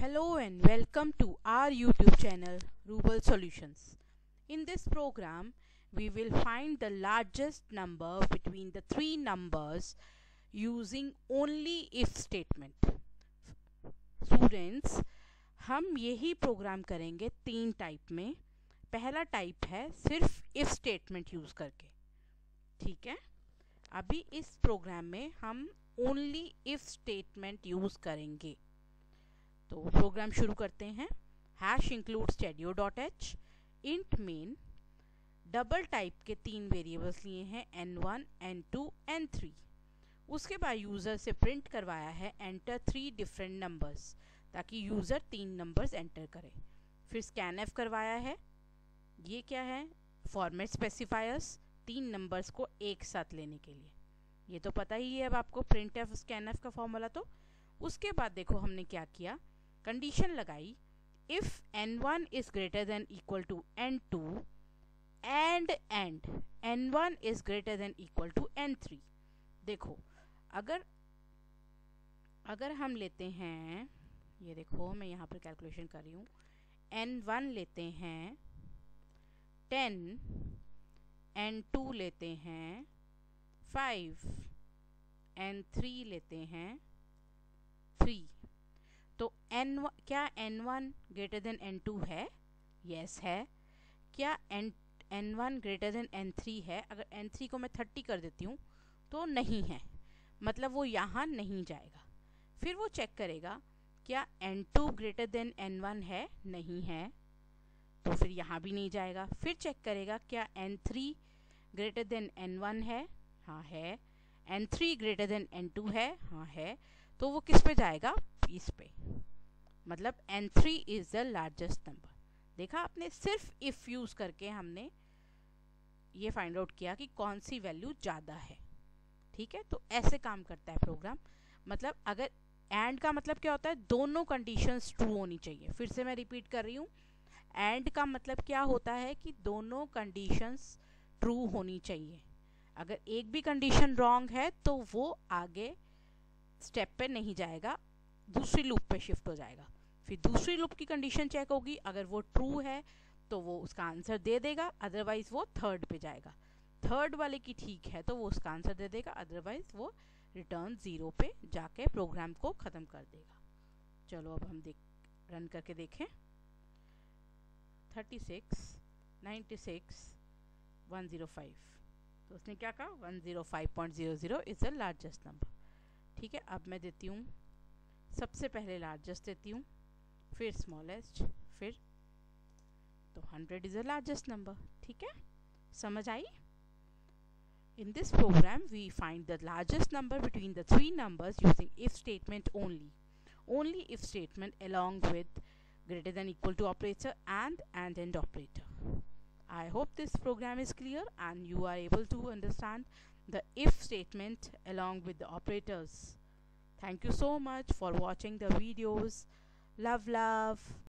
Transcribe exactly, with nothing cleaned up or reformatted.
Hello and welcome to our YouTube channel Rubal Solutions. In this program, we will find the largest number between the three numbers using only if statement. Students, हम यही programme करेंगे तीन type में. पहला type है सिर्फ if statement use करके. ठीक है, अभी इस प्रोग्राम में हम ओनली if स्टेटमेंट यूज़ करेंगे. तो प्रोग्राम शुरू करते हैं. Hash include stdio dot h, int main, double type के तीन वेरिएबल्स लिए हैं n one, n two, n three. उसके बाद यूज़र से प्रिंट करवाया है एंटर थ्री डिफरेंट नंबर्स, ताकि यूज़र तीन नंबर्स एंटर करे. फिर स्कैन एफ करवाया है. ये क्या है? फॉर्मेट स्पेसिफायर्स, तीन नंबर्स को एक साथ लेने के लिए. ये तो पता ही है अब आपको प्रिंट एफ स्कैन एफ का फॉर्मूला. तो उसके बाद देखो हमने क्या किया, कंडीशन लगाई if n one is greater than equal to n two and and n one is greater than equal to n three. देखो अगर अगर हम लेते हैं, ये देखो मैं यहाँ पर कैलकुलेशन कर रही हूँ, एन वन लेते हैं टेन, एन टू लेते हैं फाइव, एन थ्री लेते हैं थ्री. तो एन क्या n one greater than n two है? यस है. क्या n n one greater than n three है? अगर एन थ्री को मैं थर्टी कर देती हूँ तो नहीं है, मतलब वो यहाँ नहीं जाएगा. फिर वो चेक करेगा क्या n two greater than n one है? नहीं है, तो फिर यहाँ भी नहीं जाएगा. फिर चेक करेगा क्या n three greater than n one है? हाँ है. N three greater than n two है? हाँ है. तो वो किस पे जाएगा? इस पे, मतलब n three is the largest number. देखा आपने, सिर्फ इफ यूज करके हमने ये फाइंड आउट किया कि कौन सी वैल्यू ज़्यादा है. ठीक है, तो ऐसे काम करता है प्रोग्राम. मतलब अगर एंड का मतलब क्या होता है? दोनों कंडीशंस ट्रू होनी चाहिए. फिर से मैं रिपीट कर रही हूँ, एंड का मतलब क्या होता है कि दोनों कंडीशंस ट्रू होनी चाहिए. अगर एक भी कंडीशन रॉन्ग है तो वो आगे स्टेप पे नहीं जाएगा, दूसरी लूप पे शिफ्ट हो जाएगा. फिर दूसरी लूप की कंडीशन चेक होगी, अगर वो ट्रू है तो वो उसका आंसर दे देगा, अदरवाइज वो थर्ड पे जाएगा. थर्ड वाले की ठीक है तो वो उसका आंसर दे देगा, अदरवाइज वो रिटर्न ज़ीरो पे जाके प्रोग्राम को ख़त्म कर देगा. चलो अब हम देख रन करके देखें. Thirty six, ninety six, one zero five. तो उसने क्या कहा? One zero five point zero zero is the largest number. ठीक है, अब मैं देती हूँ, सबसे पहले लार्जेस्ट देती हूँ, फिर स्मॉलेस्ट, फिर तो hundred is the largest number. ठीक है, समझ आई? In this program, we find the largest number between the three numbers using if statement only. Only if statement along with greater than equal to operator and and end operator. I hope this program is clear and you are able to understand the if statement along with the operators. Thank you so much for watching the videos. Love, love.